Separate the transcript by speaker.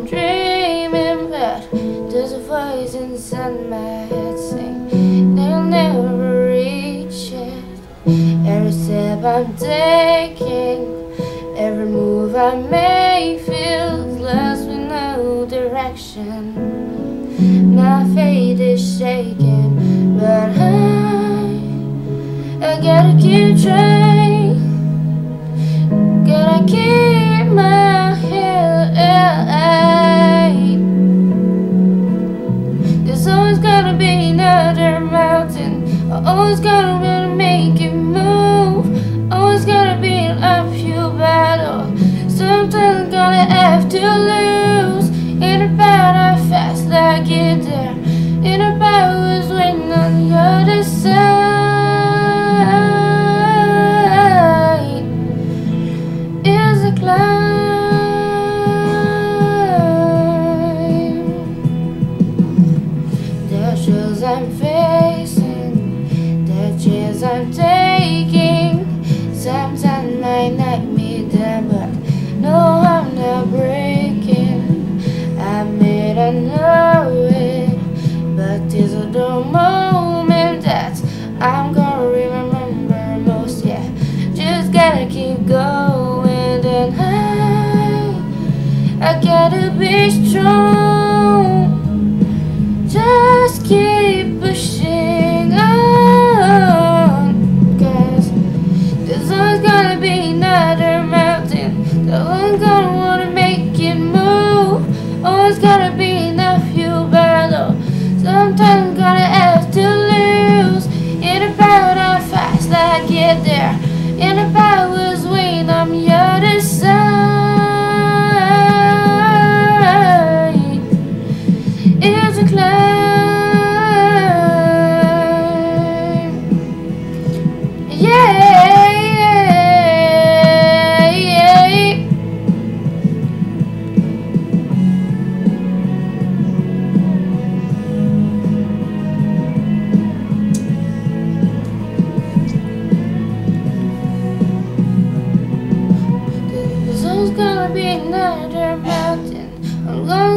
Speaker 1: I'm dreaming, but there's a voice inside my head saying they'll never reach it. Every step I'm taking, every move I make feels lost with no direction. My faith is shaking, but I gotta keep trying. Gotta keep my head high. There's always gotta be another mountain. I always gotta wanna make it move. Always gotta be an uphill battle. Sometimes gonna have to lose. Ain't about how fast I get there. Ain't about who's waiting on the other side. It's a climb. The struggles I'm facing, the chance I'm taking, sometimes might knock me down, but no, I'm not breaking. I admit I know it, but these are the moments that I'm gonna remember most. Yeah, just gotta keep going, and I gotta be strong. Just keep pushing on, 'cause there's always gonna be another mountain. The one's gonna wanna make it move. Always gotta be an uphill battle. Sometimes gonna have to lose. Ain't about how fast I get there. Ain't about who's waiting on the other side. It's a climb. Yeah. There's always gonna be another mountain. I'm gonna